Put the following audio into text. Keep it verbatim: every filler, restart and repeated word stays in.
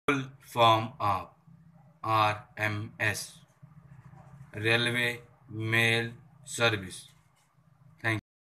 Full form of R M S, Railway Mail Service.